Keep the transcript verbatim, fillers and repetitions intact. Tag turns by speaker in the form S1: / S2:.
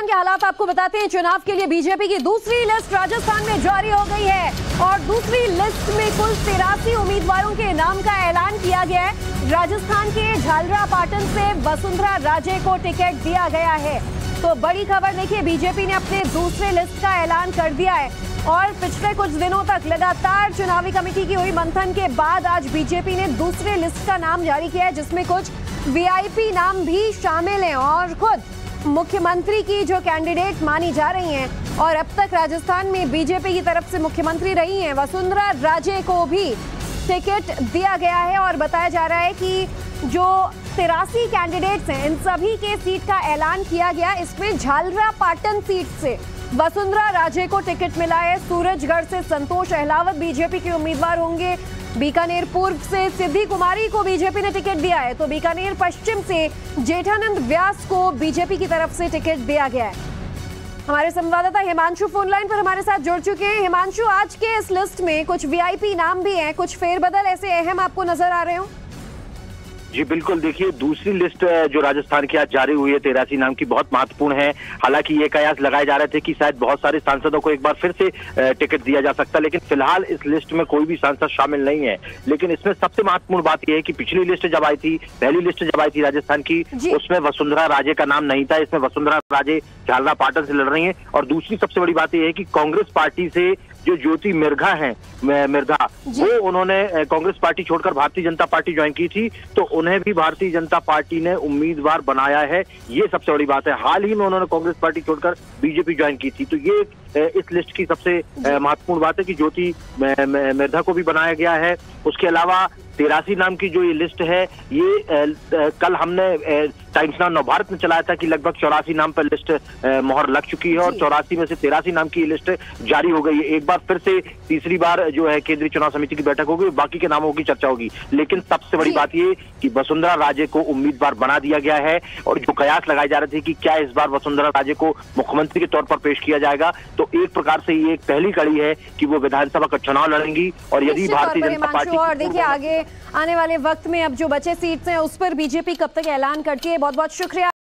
S1: के हालात आपको बताते हैं। चुनाव के लिए बीजेपी की दूसरी लिस्ट राजस्थान में जारी हो गई है और दूसरी लिस्ट में कुल तिरासी उम्मीदवारों के नाम का ऐलान किया गया है। राजस्थान के झालरापाटन से वसुंधरा राजे को टिकट दिया गया है। तो बड़ी खबर देखिए, बीजेपी ने अपने दूसरे लिस्ट का ऐलान कर दिया है और पिछले कुछ दिनों तक लगातार चुनावी कमेटी की हुई मंथन के बाद आज बीजेपी ने दूसरे लिस्ट का नाम जारी किया है, जिसमें कुछ वीआईपी नाम भी शामिल हैं और खुद मुख्यमंत्री की जो कैंडिडेट मानी जा रही हैं और अब तक राजस्थान में बीजेपी की तरफ से मुख्यमंत्री रही हैं वसुंधरा राजे को भी टिकट दिया गया है। और बताया जा रहा है कि जो तिरासी कैंडिडेट्स हैं इन सभी के सीट का ऐलान किया गया। इसमें झालरापाटन सीट से वसुंधरा राजे को टिकट मिला है। सूरजगढ़ से संतोष अहलावत बीजेपी के उम्मीदवार होंगे। बीकानेर पूर्व से सिद्धि कुमारी को बीजेपी ने टिकट दिया है, तो बीकानेर पश्चिम से जेठानंद व्यास को बीजेपी की तरफ से टिकट दिया गया है। हमारे संवाददाता हिमांशु फोन लाइन पर हमारे साथ जुड़ चुके हैं। हिमांशु, आज के इस लिस्ट में कुछ वीआईपी नाम भी हैं, कुछ फेरबदल ऐसे अहम आपको नजर आ रहे हो?
S2: जी बिल्कुल, देखिए दूसरी लिस्ट जो राजस्थान की आज जारी हुई है तिरासी नाम की, बहुत महत्वपूर्ण है। हालांकि ये कयास लगाए जा रहे थे कि शायद बहुत सारे सांसदों को एक बार फिर से टिकट दिया जा सकता, लेकिन फिलहाल इस लिस्ट में कोई भी सांसद शामिल नहीं है। लेकिन इसमें सबसे महत्वपूर्ण बात यह है कि पिछली लिस्ट जब आई थी, पहली लिस्ट जब आई थी राजस्थान की, उसमें वसुंधरा राजे का नाम नहीं था। इसमें वसुंधरा राजे झालरापाटन से लड़ रही है। और दूसरी सबसे बड़ी बात यह है कि कांग्रेस पार्टी से जो ज्योति मिर्घा हैं मिर्धा वो उन्होंने कांग्रेस पार्टी छोड़कर भारतीय जनता पार्टी ज्वाइन की थी, तो उन्हें भी भारतीय जनता पार्टी ने उम्मीदवार बनाया है। ये सबसे बड़ी बात है। हाल ही में उन्होंने कांग्रेस पार्टी छोड़कर बीजेपी ज्वाइन की थी, तो ये इस लिस्ट की सबसे महत्वपूर्ण बात है कि ज्योति मिर्धा को भी बनाया गया है। उसके अलावा तिरासी नाम की जो ये लिस्ट है, ये कल हमने टाइम्स नाउ नवभारत में चलाया था कि लगभग चौरासी नाम पर लिस्ट मोहर लग चुकी है और चौरासी में से तिरासी नाम की लिस्ट जारी हो गई है। एक बार फिर से तीसरी बार जो है केंद्रीय चुनाव समिति की बैठक होगी, बाकी के नामों की चर्चा होगी। लेकिन सबसे बड़ी बात ये कि वसुंधरा राजे को उम्मीदवार बना दिया गया है और जो कयास लगाए जा रहे थे कि क्या इस बार वसुंधरा राजे को मुख्यमंत्री के तौर पर पेश किया जाएगा, तो एक प्रकार से ये एक पहली कड़ी है कि वो विधानसभा का चुनाव लड़ेंगी। और यदि भारतीय जनता पार्टी
S1: और देखिए आगे आने वाले वक्त में अब जो बचे सीट्स हैं उस पर बीजेपी कब तक ऐलान करती है। बहुत बहुत शुक्रिया।